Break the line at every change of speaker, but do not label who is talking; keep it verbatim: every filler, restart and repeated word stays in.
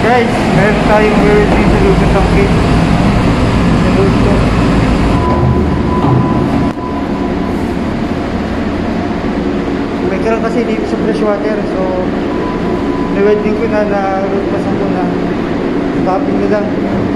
Guys, meron tayong welding sa loob ng tangke. Sa loob to. May karang kasi dito sa fresh water. So, na-welding ko na, na-root pasan ko na. Tapping na lang.